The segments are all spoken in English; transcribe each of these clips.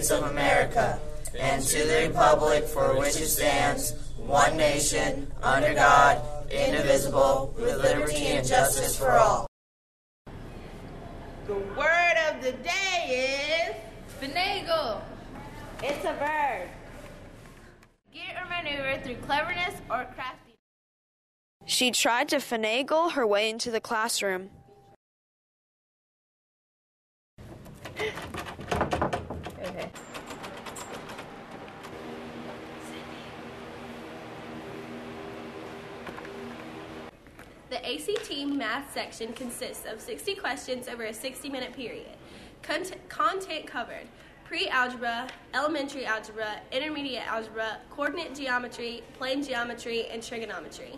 States of America, and to the republic for which it stands, one nation, under God, indivisible, with liberty and justice for all. The word of the day is finagle. It's a verb. Get or maneuver through cleverness or craftiness. She tried to finagle her way into the classroom. Okay. The ACT math section consists of 60 questions over a 60-minute period. Content covered: pre-algebra, elementary algebra, intermediate algebra, coordinate geometry, plane geometry, and trigonometry.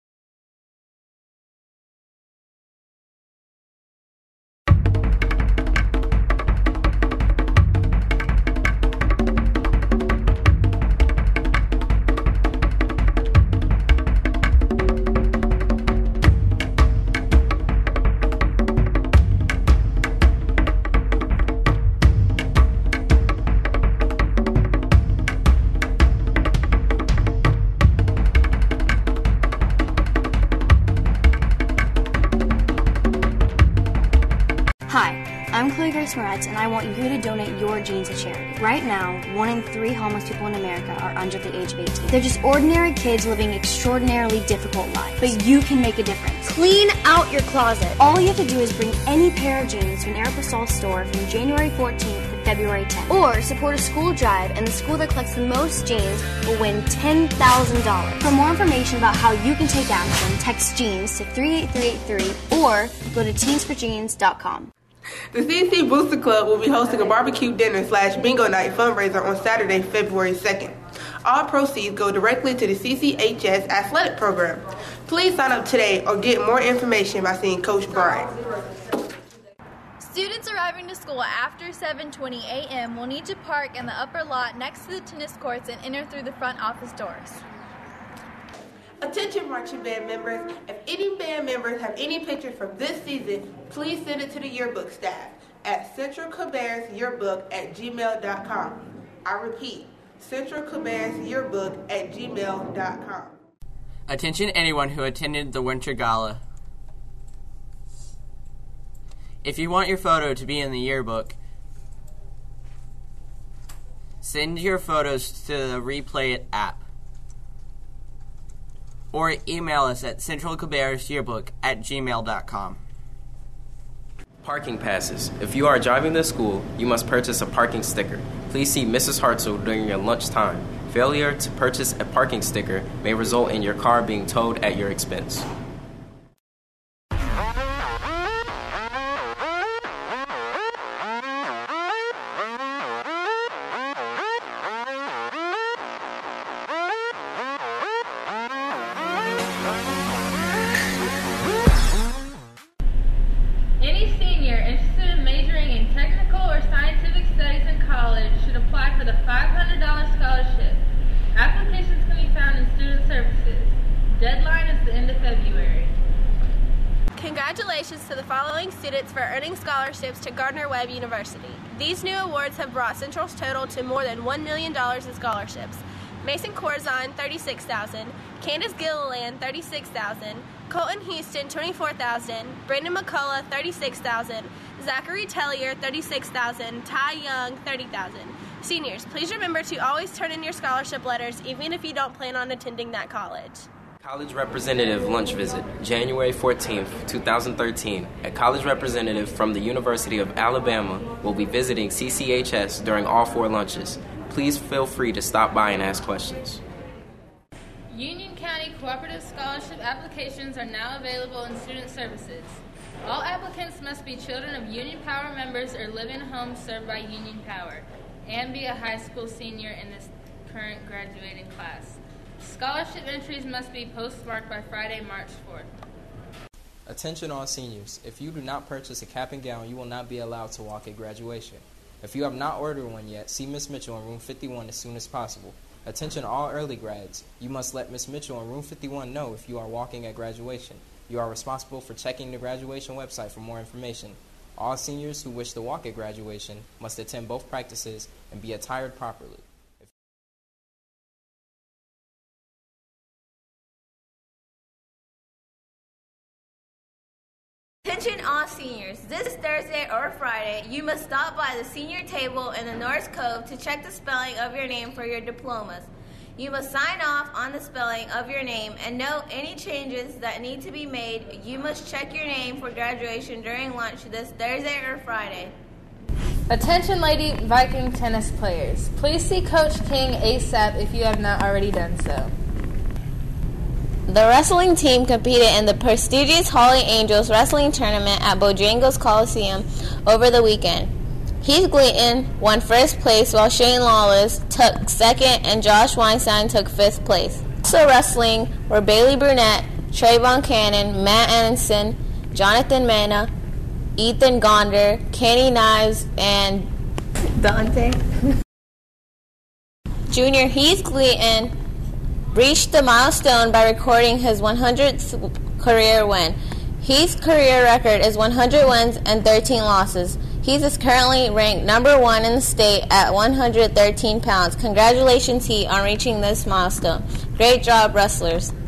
Hi, I'm Chloe Grace Moretz, and I want you to donate your jeans to charity. Right now, 1 in 3 homeless people in America are under the age of 18. They're just ordinary kids living extraordinarily difficult lives. But you can make a difference. Clean out your closet. All you have to do is bring any pair of jeans to an Aeropostale store from January 14th to February 10th. Or support a school drive, and the school that collects the most jeans will win $10,000. For more information about how you can take action, text jeans to 38383 or go to teensforjeans.com. The CC Booster Club will be hosting a barbecue dinner / bingo night fundraiser on Saturday, February 2nd. All proceeds go directly to the CCHS athletic program. Please sign up today or get more information by seeing Coach Bryant. Students arriving to school after 7:20 a.m. will need to park in the upper lot next to the tennis courts and enter through the front office doors. Attention marching band members, if any band members have any pictures from this season, please send it to the yearbook staff at centralcabarsyearbook@gmail.com. I repeat, centralcabarsyearbook@gmail.com. Attention anyone who attended the Winter Gala. If you want your photo to be in the yearbook, send your photos to the Replay It app. Or email us at centralcabarsyearbook@gmail.com. Parking passes. If you are driving to school, you must purchase a parking sticker. Please see Mrs. Hartzell during your lunch time. Failure to purchase a parking sticker may result in your car being towed at your expense. Any senior interested in majoring in technical or scientific studies in college should apply for the $500 scholarship. Applications can be found in Student Services. Deadline is the end of February. Congratulations to the following students for earning scholarships to Gardner-Webb University. These new awards have brought Central's total to more than $1 million in scholarships. Mason Corzine, $36,000. Candace Gilliland, $36,000. Colton Houston, $24,000. Brandon McCullough, $36,000. Zachary Tellier, $36,000. Ty Young, $30,000. Seniors, please remember to always turn in your scholarship letters, even if you don't plan on attending that college. College Representative Lunch Visit, January 14th, 2013. A college representative from the University of Alabama will be visiting CCHS during all 4 lunches. Please feel free to stop by and ask questions. Union County Cooperative Scholarship applications are now available in Student Services. All applicants must be children of Union Power members or live in homes served by Union Power, and be a high school senior in this current graduating class. Scholarship entries must be postmarked by Friday, March 4th. Attention all seniors. If you do not purchase a cap and gown, you will not be allowed to walk at graduation. If you have not ordered one yet, see Ms. Mitchell in room 51 as soon as possible. Attention all early grads. You must let Ms. Mitchell in room 51 know if you are walking at graduation. You are responsible for checking the graduation website for more information. All seniors who wish to walk at graduation must attend both practices and be attired properly. Attention all seniors, this Thursday or Friday, you must stop by the senior table in the North Cove to check the spelling of your name for your diplomas. You must sign off on the spelling of your name and note any changes that need to be made. You must check your name for graduation during lunch this Thursday or Friday. Attention Lady Viking tennis players. Please see Coach King ASAP if you have not already done so. The wrestling team competed in the prestigious Holly Angels wrestling tournament at Bojangles Coliseum over the weekend. Heath Gleaton won first place while Shane Lawless took second and Josh Weinstein took fifth place. Also wrestling were Bailey Burnett, Trayvon Cannon, Matt Anderson, Jonathan Mena, Ethan Gonder, Kenny Knives, and Dante. Junior Heath Gleaton reached the milestone by recording his 100th career win. Heath's career record is 100 wins and 13 losses. Heath is currently ranked number 1 in the state at 113 pounds. Congratulations, Heath, on reaching this milestone. Great job, wrestlers.